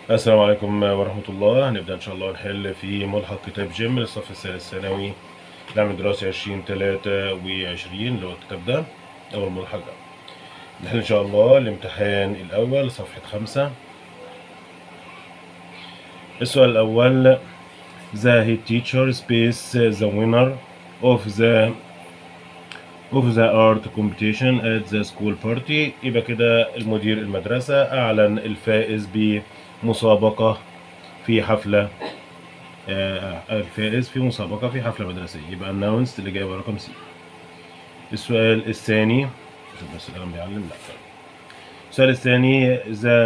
السلام عليكم ورحمة الله. هنبدأ إن شاء الله نحل في ملحق كتاب جيم للصف الثالث ثانوي العام الدراسي 2023 اللي هو الكتاب ده أو الملحق ده. نحل إن شاء الله الامتحان الأول صفحة 5. السؤال الأول: The head teacher space the winner of the art competition at the school party. يبقى كده المدير المدرسة أعلن الفائز بمسابقة في حفلة الفائز في مسابقة في حفلة مدرسية. يبقى announced اللي جايبه رقم سي. السؤال الثاني، شوف بس القلم بيعلم. لا، السؤال الثاني: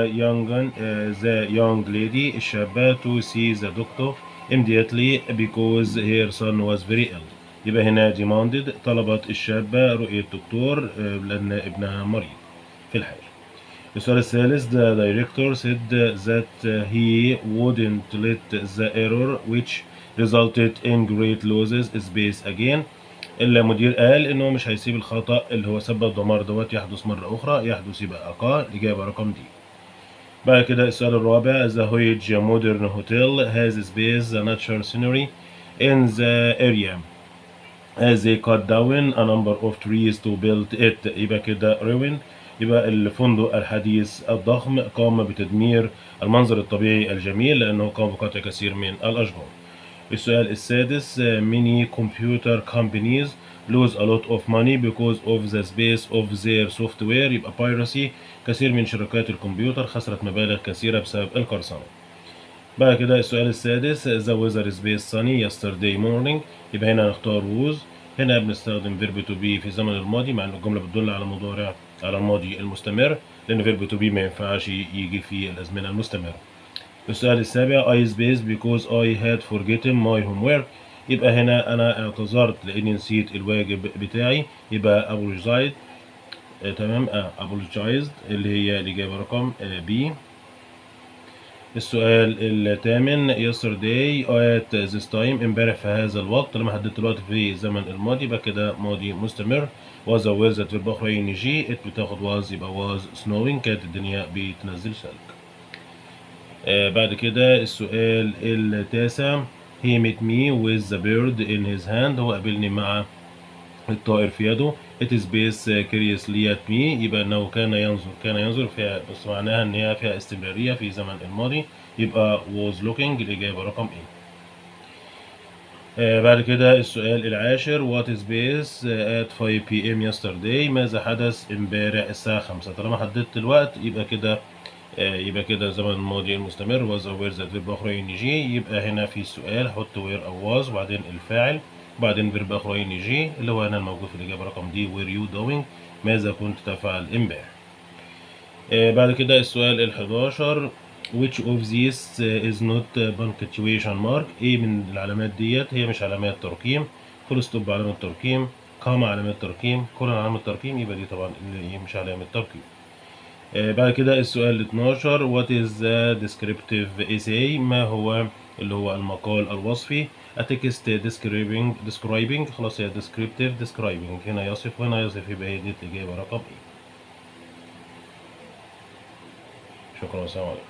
the young lady الشابة to see the doctor immediately because her son was very ill. يبقى هنا demanded طلبت الشابة رؤية دكتور لأن ابنها مريض في الحال. السؤال الثالث: the director said that he wouldn't let the error which resulted in great losses space again. المدير قال إنه مش هيسيب الخطأ اللي هو سبب دمار دوت يحدث مرة أخرى، يحدث يبقى أقل. الإجابة رقم دي. بعد كده السؤال الرابع: the Heritage modern hotel has space the natural scenery in the area as they cut down a number of trees to build it. يبقى كده ruin. يبقى الفندق الحديث الضخم قام بتدمير المنظر الطبيعي الجميل لأنه قام بقطع كثير من الأشجار. السؤال السادس: many computer companies lose a lot of money because of the space of their software. يبقى piracy. كثير من شركات الكمبيوتر خسرت مبالغ كثيرة بسبب القرصنة. بعد كده السؤال السادس: the weather is based sunny yesterday morning. يبقى هنا هنختار was. هنا بنستخدم verb to be في الزمن الماضي مع ان الجملة بتدل على مضارع على الماضي المستمر، لأن verb to be ما ينفعش يجي في الأزمنة المستمرة. السؤال السابع: I spaced because I had forgotten my homework. يبقى هنا أنا اعتذرت لأني نسيت الواجب بتاعي. يبقى apologized. تمام. apologized اللي هي الإجابة رقم B. السؤال الثامن: yesterday at this time امبارح في هذا الوقت. لما حددت الوقت في الزمن الماضي يبقى كده ماضي مستمر. was a weather verb أخرى يجي it بتاخد was يبقى was snowing. كانت الدنيا بتنزل ثلج. بعد كده السؤال التاسع: he met me with the bird in his hand. هو قابلني مع الطائر في يده. it is based curiously at me. يبقى انه كان ينظر فيها، بس معناها ان هي فيها استمرارية في زمن الماضي. يبقى was looking. الإجابة رقم A. بعد كده السؤال العاشر: what is based at 5 p.m. yesterday. ماذا حدث امبارح الساعة 5؟ طالما حددت الوقت يبقى كده زمن الماضي المستمر was aware that verb أخرى يجي. يبقى هنا في السؤال حط where أو was وبعدين الفاعل وبعدين verb أخرى يجي اللي هو هنا الموجود في الإجابة رقم دي were you doing. ماذا كنت تفعل امبارح؟ بعد كده السؤال الحداشر: which of these is not punctuation mark. ايه من العلامات ديت هي مش علامات ترقيم؟ فول ستوب علامة ترقيم، كاما علامة ترقيم، كولون علامة ترقيم. يبقى دي طبعا اللي مش علامة ترقيم. بعد كده السؤال 12: what is the descriptive essay. ما هو اللي هو المقال الوصفي؟ a text describing. خلاص هي descriptive describing. هنا يصف وهنا يصف. يبقى هي دي الإجابة رقم إيه. شكرا والسلام عليكم.